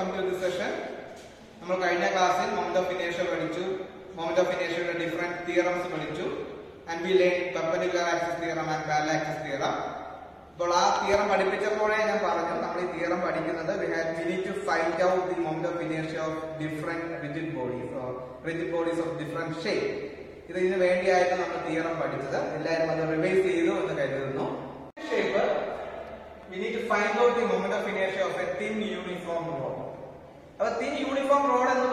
welcome to this session. We will class moment of inertia moment of inertia different theorems and we learned perpendicular axis theorem and parallel axis theorem. So our theorem we need to find out the moment of inertia of different rigid bodies or rigid bodies of different shape. This is the theorem shape. We need to find out the moment of inertia of a thin uniform rod. A thin uniform rod is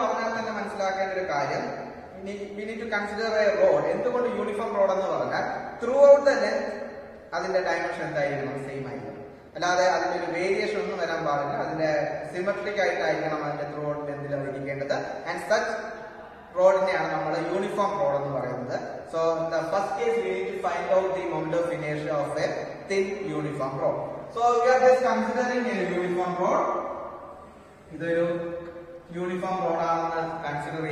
we need to consider a rod. Uniform rod throughout the length, the dimension is same. Variation is symmetric throughout length and such rod is a uniform rod. So in the first case we need to find out the moment of inertia of a thin uniform rod. So we are just considering a uniform rod. This is a uniform rod consider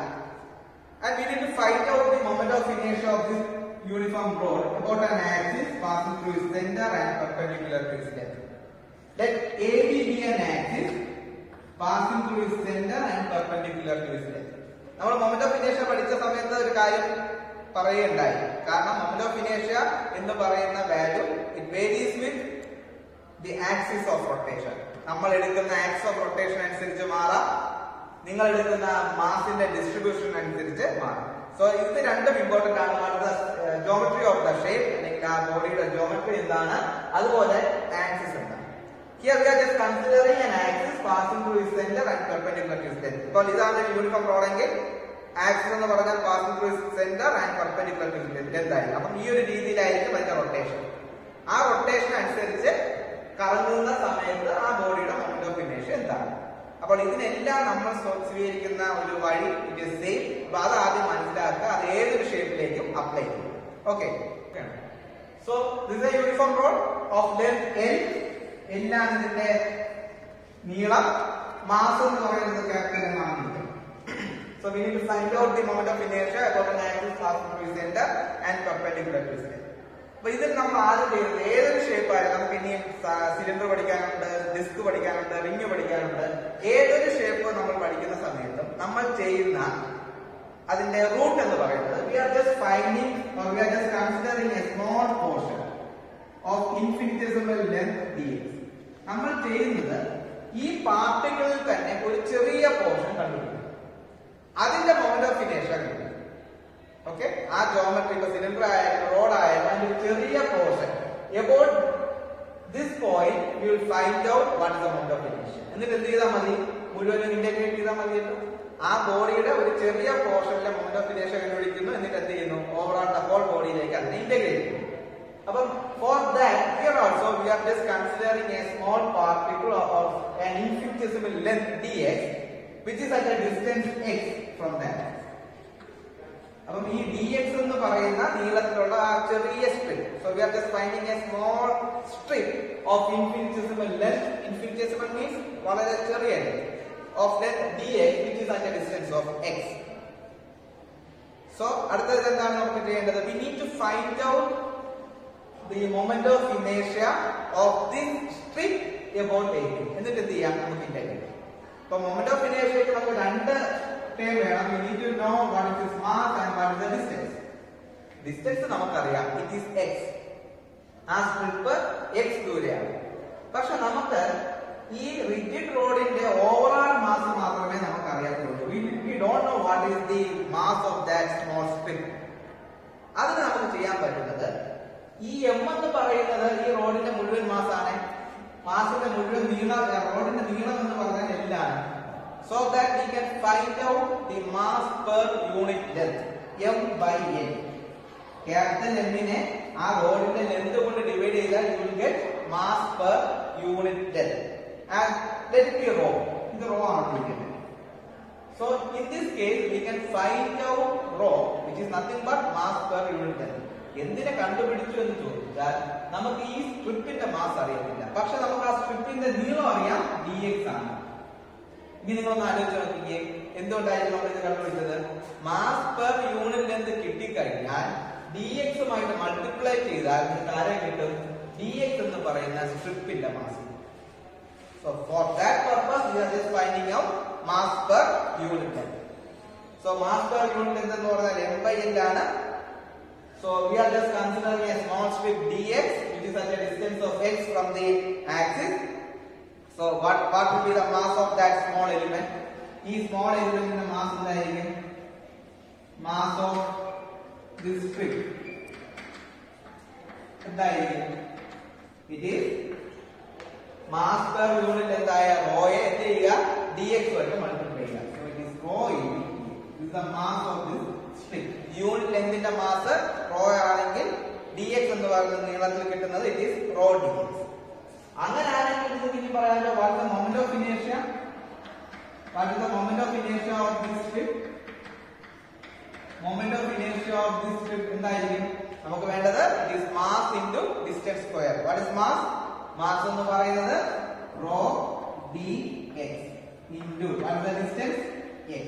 and we need to find out the moment of inertia of this uniform rod about an axis passing through its center and perpendicular to its length. Let AB be an axis passing through its center and perpendicular to its length. Now moment of inertia പഠിച്ച സമയത്ത് ഒരു കാര്യം പറയുകയുണ്ടായി. കാരണം moment of inertia എന്ന് പറയുന്ന value it varies with the axis of rotation. നമ്മൾ എടുക്കുന്ന axis of rotation അനുസരിച്ച് മാറാം. നിങ്ങൾ എടുക്കുന്ന മാസിന്റെ ഡിസ്ട്രിബ്യൂഷൻ അനുസരിച്ച് മാറും. സോ ഇത് രണ്ടും ഇമ്പോർട്ടന്റ് ആണ്. ജോമെട്രി ഓഫ് ദ ഷേപ്പ് അല്ലെങ്കിൽ ആ ബോഡിയുടെ ജോമെട്രി എന്താണ്, അതുപോലെ ആക്സിസ് എന്താണ്. Here we are just considering an axis passing through its center and perpendicular to its length. ഇപ്പോൾ ഇതാണ് യൂണിഫോം റോഡ് എങ്കിൽ ആക്സിസ് എന്ന് പറഞ്ഞാൽ passing through its center and perpendicular to its length എന്തായിരിക്കും. അപ്പം ഈ ഒരു രീതിയിലായിരിക്കും അതിന്റെ റൊട്ടേഷൻ. ആ റൊട്ടേഷൻ അനുസരിച്ച് കറങ്ങുന്ന സമയത്ത് ആ ബോഡിയുടെ മൊമെന്റ് ഓഫ് ഇനേർഷ്യ എന്താണ്. അപ്പോൾ ഇതിനെല്ലാം നമ്മൾ സ്വീകരിക്കുന്ന ഒരു വഴി ഇറ്റ് ഈസ് സെയിം. അപ്പൊ അത് ആദ്യം മനസ്സിലാക്കുക, അത് ഏതൊരു ഷേപ്പിലേക്കും അപ്ലൈ ചെയ്യും. Okay, so this a uniform rod of length L. എന്താണ് ഇതിന്റെ നീളം, മാസ് എന്ന് പറയുന്നത് ക്യാപിറ്റൽ M ആണ്. So we need to find out the moment of inertia about an axis passing through its center and perpendicular to its length. അപ്പൊ ഇതിൽ നമ്മൾ ആദ്യം ചെയ്യുന്നത് ഏതൊരു ഷേപ്പ് ആയാലും നമുക്ക് ഇനിയും സിലിണ്ടർ പഠിക്കാനുണ്ട്, ഡിസ്ക് പഠിക്കാനുണ്ട്, റിംഗ് പഠിക്കാനുണ്ട്. ഏതൊരു ഷേപ്പ് നമ്മൾ പഠിക്കുന്ന സമയത്തും നമ്മൾ ചെയ്യുന്ന അതിന്റെ റൂട്ട് എന്ന് പറയുന്നത് we are just finding or we are just considering a small portion of infinitesimal length dx. നമ്മൾ ചെയ്യുന്നത് ഈ പാർട്ടിക്കിളിൽ തന്നെ ഒരു ചെറിയ പോർഷൻ കണ്ടുപിടിക്കും, അതിന്റെ മൊമെന്റ് ഓഫ് ഇനേർഷ്യ കണ്ടുപിടിക്കും. ഓക്കെ, ആ ജോമെട്രി ഇപ്പൊ സിലിണ്ടർ ആയാലും റോഡ് ആയാലും അതിന്റെ ഒരു ചെറിയ portion about this point we will find out what is the moment of inertia. എന്നിട്ട് എന്ത് ചെയ്താൽ മതി, മുഴുവനും ഇന്റഗ്രേറ്റ് ചെയ്താൽ മതിയല്ലോ. ആ ബോഡിയുടെ ഒരു ചെറിയ പോർഷനിലെ മൊമെന്റ് ഓഫ് ഇനേർഷ്യ കണ്ടുപിടിക്കുന്നു, എന്നിട്ട് എന്ത് ചെയ്യുന്നു, ഓവറോൾ ദ ഹോൾ ബോഡിയിലേക്ക് അതിനെ ഇന്റഗ്രേറ്റ് ചെയ്യുന്നു. അപ്പം for that here also we are just considering a small particle of an infinitesimal length dx which is at a distance x from that. അപ്പം ഈ dx എന്ന് പറയുന്ന നീളത്തിലുള്ള ആ ചെറിയ strip. So we are just finding a small strip of infinitesimal length. Infinitesimal means വളരെ ചെറിയ of length dx which is at a distance of x. So അടുത്തത് എന്താണ് നമുക്ക് ചെയ്യേണ്ടത്, we need to find out the moment of inertia of this strip about a. എന്നിട്ട് എന്ത് ചെയ്യാം, നമുക്ക് ഇന്റഗ്രേറ്റ്. അപ്പൊ മൊമെന്റ് ഓഫ് ഇനേർഷ്യക്ക് നമുക്ക് രണ്ട് ടേം വേണം. we need to know what is its mass and what is the distance. Distance നമുക്കറിയാം, it is x. ആ സ്ട്രിപ്പ് x ദൂരെയാണ്. പക്ഷെ നമുക്ക് ഈ റിജിഡ് റോഡിന്റെ ഓവറോൾ മാസ് മാത്രമേ നമുക്ക് അറിയാത്തുള്ളൂ. we don't know what is the mass of that small strip. അതിന് നമുക്ക് ചെയ്യാൻ പറ്റുന്നത് ഈ m എന്ന് പറയുന്നത് ഈ റോഡിന്റെ മുഴുവൻ മാസാണ്. മാസിന്റെ മുഴുവൻ നീളം, റോഡിന്റെ നീളം എന്ന് പറഞ്ഞാൽ എല്ലാമാണ്. So that we can find out the mass per unit length, m by n. Capital M നെ ആ റോഡിന്റെ ലെങ്ത് കൊണ്ട് ഡിവൈഡ് ചെയ്താൽ you will get mass per unit length. And let it be rho. ഇത് rho ആണ് ഇരിക്കുന്നത്. So in this case we can find out rho which is nothing but mass per unit length. എന്തിനെ കണ്ടുപിടിച്ചു എന്ന് ചോദിച്ചാൽ നമുക്ക് ഈ സ്ട്രിപ്പിന്റെ മാസ് അറിയത്തില്ല, പക്ഷെ നമുക്ക് ആ സ്ട്രിപ്പിന്റെ നീളം അറിയാം, dx ആണ്. ഇനി നിങ്ങളൊന്ന് ആലോചിച്ച് നോക്കിയേ, എന്തുകൊണ്ടായിരുന്നു നമ്മൾ ഇത് കണ്ടുപിടിച്ചത്. മാസ് പെർ യൂണിറ്റ് ലെങ്ത് കിട്ടിക്കഴിഞ്ഞാൽ dx-ഉമായിട്ട് മൾട്ടിപ്ലൈ ചെയ്താൽ നിങ്ങൾക്ക് ആരെ കിട്ടും, dx എന്ന് പറയുന്ന സ്ട്രിപ്പിന്റെ mass. So for that purpose we are just just finding out mass per unit length. So mass per unit length എന്ന് പറഞ്ഞാൽ m by l ആണ്. So we are just considering a small strip dx which is at a distance of x from the axis. So what will be the mass of that small element? ഈ small element ന്റെ mass എന്തായിരിക്കും? Mass of this strip എന്തായിരിക്കും? It is mass per unit എന്തായ rho യെ എന്ത് ചെയ്യുക? dx കൊണ്ട് multiply ചെയ്യുക. So it is rho into this is the mass of this strip. Unit length ന്റെ mass rho ആണെങ്കിൽ dx എന്ന് പറയുന്ന നീളത്തിൽ കിട്ടുന്നത് it is rho dx. അങ്ങനെയാണെങ്കിൽ നമുക്ക് ഇനി പറയാമല്ലോ what is the moment of inertia? What is the moment of inertia of this strip? Moment of inertia of this strip എന്തായിരിക്കും? നമുക്ക് വേണ്ടത് it is mass into distance square. What is mass? Mass എന്ന് പറയുന്നത് rho dx into what is the distance? X.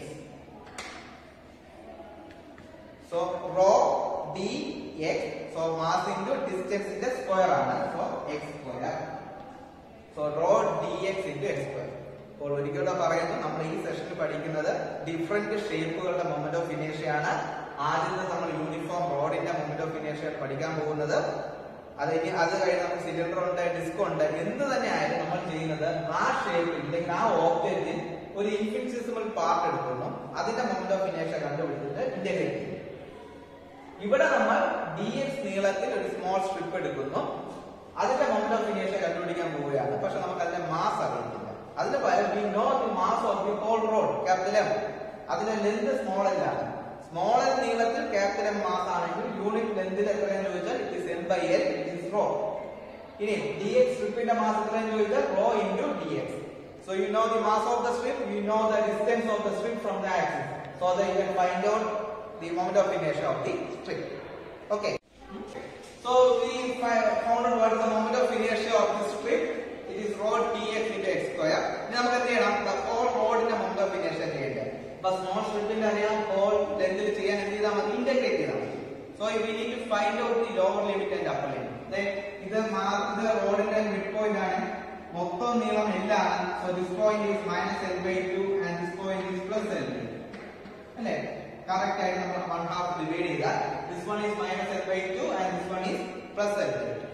So rho dx. So mass into distance ന്റെ square ആണ്. So x square. So rho dx into x square. അപ്പോൾ ഒരിക്കലും പറയുന്നു നമ്മൾ ഈ സെഷനിൽ പഠിക്കുന്നത് ഡിഫറെന്റ് ഷേപ്പുകളുടെ മൊമെന്റ് ഓഫ് ഇനേർഷ്യ ആണ്. ആദ്യത്തെ നമ്മൾ യൂണിഫോം റോഡിന്റെ മൊമെന്റ് ഓഫ് ഇനേർഷ്യ പഠിക്കാൻ പോകുന്നത്. അത് കഴിഞ്ഞ് നമുക്ക് സിലിണ്ടർ ഉണ്ട്, ഡിസ്ക് ഉണ്ട്, എന്ത് തന്നെ ആയാലും നമ്മൾ ചെയ്യുന്നത് ആ ഷേപ്പിൽ അല്ലെങ്കിൽ ആ ഓബ്ജക്റ്റിൽ ഒരു ഇൻഫിനിറ്റെസിമൽ പാർട്ട് എടുക്കുന്നു, അതിന്റെ മൊമെന്റ് ഓഫ് ഇനേർഷ്യ കണ്ടുപിടിച്ചിട്ട് ഇന്റഗ്രേറ്റ് ചെയ്യും. ഇവിടെ നമ്മൾ dx നീളത്തിൽ ഒരു സ്മോൾ സ്ട്രിപ്പ് എടുക്കുന്നു, അതിന്റെ മൊമെന്റ് ഓഫ് ഇനേർഷ്യ കണ്ടുപിടിക്കാൻ പോവുകയാണ്. പക്ഷെ നമുക്ക് അതിന്റെ മാസ് അറിയില്ല. അതിന് പകരം we know the mass of the whole road, capital M. അതിന്റെ ലെങ്ത് സ്മോൾ l ആണ്. സ്മോൾ l നീളത്തിൽ capital M മാസ് ആണെങ്കിൽ യൂണിറ്റ് ലെങ്തിൽ എത്രയെന്ന് ചോദിച്ചാൽ it is m by l, it is rho. ഇനി dx സ്ട്രിപ്പിന്റെ മാസ് എത്രയെന്ന് ചോദിച്ചാൽ rho into dx. So you know the mass of the strip, you know the distance of the strip from the axis, so that you can find out the moment of inertia of the strip. Okay. So we found out what is the moment of inertia of the strip. It is rho dx into x square. ഇനി നമുക്ക് എന്ത് ചെയ്യണം? The whole റോഡിന്റെ moment of inertia ചെയ്യേണ്ടത്. അപ്പൊ small സ്ട്രിപ്പിന്റെ അറിയാം, whole ലെങ്തിൽ ചെയ്യാൻ എന്ത് ചെയ്താൽ മതി? ഇന്റഗ്രേറ്റ് ചെയ്താൽ മതി. So we need to find out the lower limit and upper limit. ഇത് റോഡിന്റെ മിഡ് പോയിന്റ് ആണ്, മൊത്തം നീളം l ആണ്. So this point is minus l by 2 and this point is plus l by 2. അല്ലേ? കറക്റ്റ് ആയിട്ട് നമ്മൾ 1/2 ഡിവൈഡ് ചെയ്താൽ this one is minus l by 2 and this one is plus l by 2.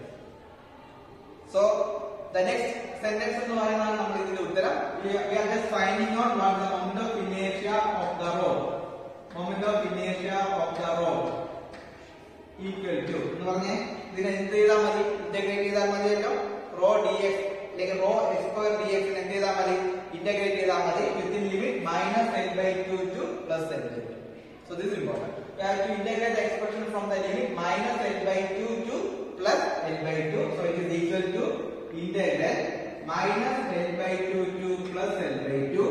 So the next sentence എന്ന് പറയുന്നതാണ് നമ്മൾ ഇതിന്റെ ഉത്തരം. We are just finding out what the moment of inertia of the road. Moment of inertia of the road equal to എന്ന് പറഞ്ഞേ ഇതിനെ എന്ത് ചെയ്താൽ മതി? ഇന്റഗ്രേറ്റ് ചെയ്താൽ മതിയല്ലോ. rho dx അല്ലെങ്കിൽ rho x square dx നെ എന്ത് ചെയ്താൽ മതി? ഇന്റഗ്രേറ്റ് ചെയ്താൽ മതി within limit minus l by 2 to plus l by 2. So this is important. We have to integrate the expression from the limit minus l by 2 to plus l by 2. So it is equal to integral minus l by 2 to plus l by 2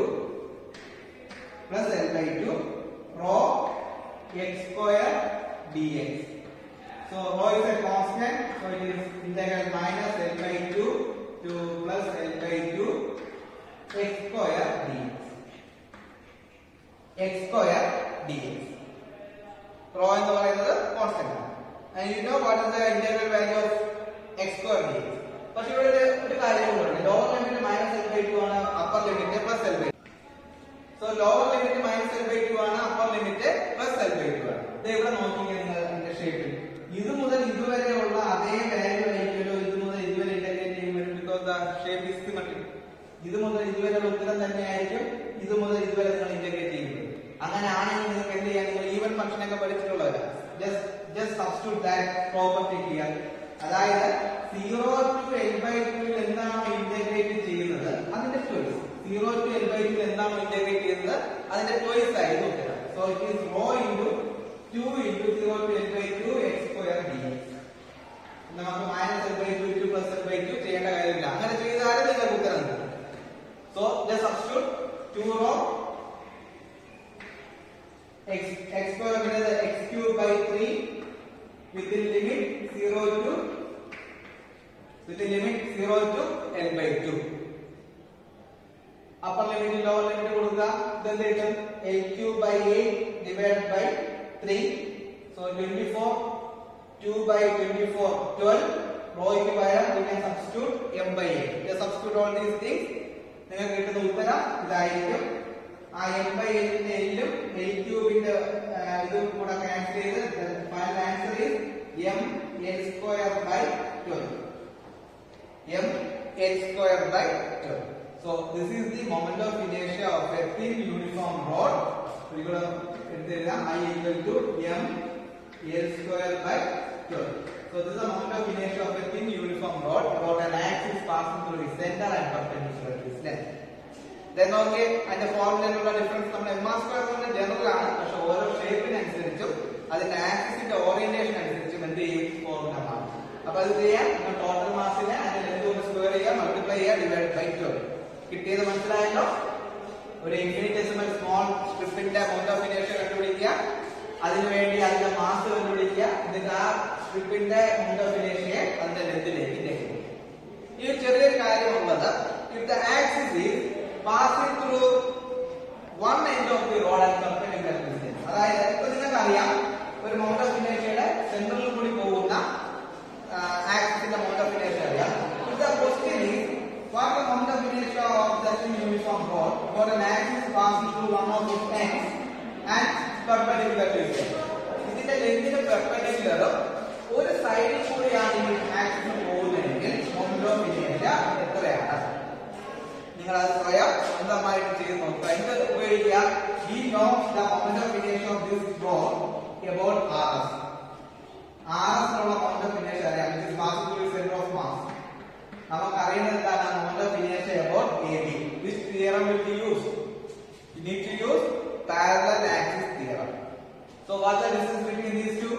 plus l by 2 rho x square dx. So rho is a constant, so it is integral minus l by 2 to plus l by 2 x square dx. X square dx. Rho എന്ന് പറയുന്നത് constant ആണ്. And you know what is the integral value of x square dx. പക്ഷെ ഇവിടെ ഒരു കാര്യം കൂടി, lower limit minus l by 2 ആണ്, upper limit plus l by 2. So lower limit minus l by 2 ആണ്, upper limit plus l by 2 ആണ്. ഇത് ഇവിടെ നോക്കിയാൽ നിങ്ങൾ ഇതിന്റെ ഷേപ്പിൽ ഇത് മുതൽ ഇതുവരെയുള്ള അതേ വാല്യൂ ആയിരിക്കുമല്ലോ ഇത് മുതൽ ഇതുവരെ ഇന്റഗ്രേറ്റ് ചെയ്യുമ്പോൾ, because the shape is symmetric. ഇത് മുതൽ ഇതുവരെയുള്ള ഉത്തരം തന്നെയായിരിക്കും ഇത് മുതൽ ഇതുവരെ നിങ്ങൾ ഇന്റഗ്രേറ്റ് ചെയ്യുന്നത്. അങ്ങനെ ആണെങ്കിൽ നിങ്ങൾക്ക് എന്ത് ചെയ്യാൻ, നിങ്ങൾ ഈവൻ ഫംഗ്ഷൻ ഒക്കെ പഠിച്ചിട്ടുള്ളവരാ, just substitute that property here. അതായത് 0 to l by 2 എന്താണോ ഇന്റഗ്രേറ്റ് ചെയ്യുന്നത് അതിന്റെ ചോയ്സ്, 0 to l by 2 എന്താണോ ഇന്റഗ്രേറ്റ് ചെയ്യുന്നത് അതിന്റെ ചോയ്സ് ആയിരുന്നു ഉത്തരം. So it is rho into 2 into 0 to l by 2 x square dx. നമുക്ക് minus l by 2 to plus l by 2 ചെയ്യേണ്ട കാര്യമില്ല. അങ്ങനെ ചെയ്താലും നിങ്ങൾക്ക് ഉത്തരം കിട്ടും. So just substitute 2 rho x square means x cube by 3 within limit 0 to l by 2. upper limit lower limit കൊടുക്കുക. then കിട്ടും l cube by 8 divided by 3. so 24 2 by 24 12. rho ക്ക് പകരം we can substitute m by 8. just substitute all these things. നിങ്ങൾക്ക് കിട്ടുന്ന ഉത്തരം ഇതായിരിക്കും. ആ m by l ന്റെ l ഉം l ക്യൂബിന്റെ ഇതും കൂടെ ക്യാൻസൽ ചെയ്ത് final answer is m l square by 12. m l square by 12. So this is the moment of inertia of a thin uniform rod. ഇവിടെ എടുത്തെഴുതാം I equal to m l square by 12. So this is the moment of inertia of a thin uniform rod about an axis passing through its center and perpendicular to its length. Then okay, അതിന്റെ ഫോർമുലയിലുള്ള difference നമ്മുടെ m square കൊണ്ട് general ആണ്, പക്ഷെ ഓരോ ഷേപ്പിനനുസരിച്ചും അതിന്റെ ആക്സിസിന്റെ orientation അനുസരിച്ചും എന്ത് ചെയ്യും ഫോർമുല മാറും. അപ്പൊ അത് ചെയ്യാൻ നിങ്ങൾ ടോട്ടൽ മാസിനെ അതിന്റെ ലെങ്ത് കൊണ്ട് സ്ക്വയർ ചെയ്യുക, മൾട്ടിപ്ലൈ ചെയ്യുക, ഡിവൈഡ് ബൈ 12. കിട്ടിയത് മനസ്സിലായല്ലോ? ഒരു ഇൻഫിനിറ്റെസിമൽ സ്മോൾ സ്ട്രിപ്പിന്റെ മൊമെന്റ് ഓഫ് ഇനേർഷ്യ കണ്ടുപിടിക്കുക, അതിനുവേണ്ടി അതിന്റെ മാസ് കണ്ടുപിടിക്കുക, എന്നിട്ട് ആ സ്ട്രിപ്പിന്റെ മൊമെന്റ് ഓഫ് ഇനേർഷ്യയെ അതിന്റെ ലെങ്തിലേക്ക് ഇട്ടേക്കുക. ഈ ചെറിയൊരു കാര്യമുള്ളത്, if the axis is passing through one end of the rod and perpendicular to it, അതായത് ഇപ്പൊ നിങ്ങൾക്ക് അറിയാം ഒരു മൊമെന്റ് ഓഫ് ഇനേർഷ്യയുടെ സെന്ററിൽ കൂടി പോകുന്ന ആക്സിസിന്റെ മൊമെന്റ് ഓഫ് ഇനേർഷ്യ അറിയാം. The question is, what the moment of inertia of the uniform rod about an axis passing through one of its ends and perpendicular to it. ഇതിന്റെ ലെങ്തിന് പെർപെൻഡിക്കുലർ ഒരു സൈഡിൽ കൂടിയാണ് ഈ ആക്സിസ് പോകുന്നതെങ്കിൽ മൊമെന്റ് ഓഫ് ഇനേർഷ്യ എത്രയാണ്? നിങ്ങൾ അത് സ്വയം സ്വന്തമായിട്ട് ചെയ്ത് നോക്കുക. എന്ത് ഉപയോഗിക്കുക? We know the moment of inertia of this rod about RS. RS എന്നുള്ള moment of inertia അറിയാം. It is passing through the center of mass. നമുക്ക് അറിയുന്നത് എന്താണ്? moment of inertia about AB. Which theorem will be used? You need to use parallel axis theorem. So what's the distance between these two?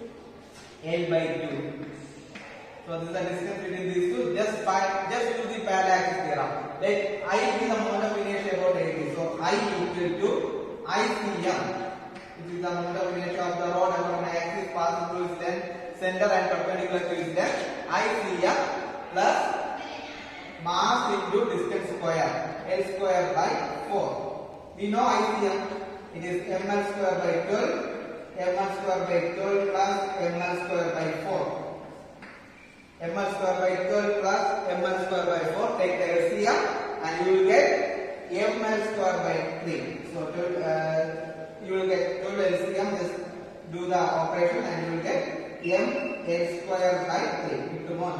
L by 2. So this is the distance between these two. Just use the parallel axis theorem. Let I be the moment of inertia about AB. So I equal to ICM. This is the moment of inertia of the rod along an axis passing through its center and perpendicular to its length. ICM plus mass into distance square, L square by 4. We know ICM, it is ml square by 12, ml square by 12 plus ml square by 4. ml square by 12 plus ml square by 4, take the LCM and you will get ml square by 3. So you will get 12 LCM, just do the operation and you will get ml square by 3. Into one.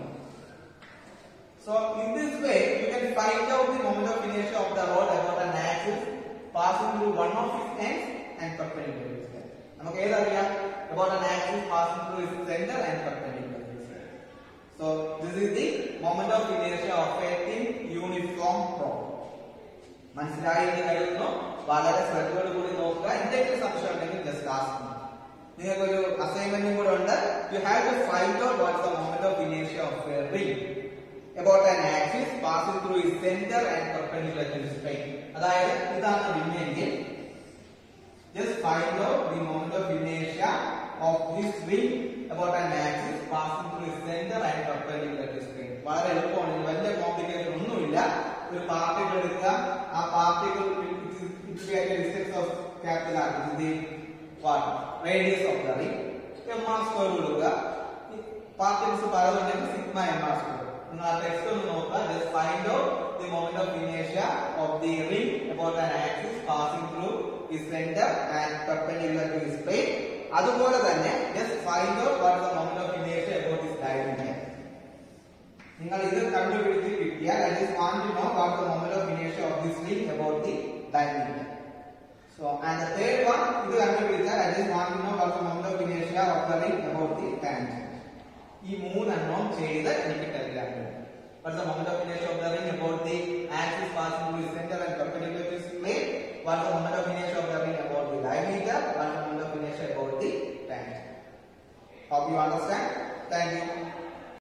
So in this way you can find out the moment of inertia of the rod about an axis passing through one of its ends and perpendicular to its length. നമുക്ക് ഏതറിയാം? about an axis passing through its center and perpendicular to its length. So this is the moment of inertia of a thin uniform rod. മനസ്സിലായി എന്ന് കരുതുന്നു. വളരെ ശ്രദ്ധയോട് കൂടി നോക്കുക. എന്തെങ്കിലും സംശയം ഉണ്ടെങ്കിൽ just ask me. നിങ്ങൾക്കൊരു അസൈൻമെന്റും കൂടെ ഉണ്ട്. You have to find out what is the moment of inertia of a ring about an axis passing through its center and perpendicular to its plane. അതായത് ഇതാണ് റിംഗെങ്കിൽ just find out the moment of inertia of this ring about an axis passing through its center and perpendicular to its plane. വളരെ എളുപ്പമാണ്, വലിയ complication ഒന്നുമില്ല. ഒരു particle എടുക്കുക, ആ particle distance of capital R, ഇത് radius of the ring, mr square കൊടുക്കുക. Particles പലതുണ്ടെങ്കിൽ സിഗ്മ mr സ്ക്വയർ. നിങ്ങൾ ആ ടെക്സ്റ്റ് ഒന്ന് നോക്കുക. just find out the moment of inertia of the ring about an axis passing through its center and perpendicular to its plane. അതുപോലെ തന്നെ just find out what is the moment of inertia about its diameter. നിങ്ങൾ ഇത് കണ്ടുപിടിച്ച് കിട്ടിയാൽ I just want to know what the moment of inertia of this ring about the diameter. So and the third one, ഇത് കണ്ടുപിടിച്ചാൽ I just want to know what the moment of inertia of the ring about the tangent. ഈ മൂന്നെണ്ണം ചെയ്ത് എനിക്ക് Telegram. What's the moment of inertia of the ring about the axis passing through its center and perpendicular to its plane? What's the moment of inertia of the ring about the diameter? What's the moment of inertia about the tangent? Hope you understand. Thank you.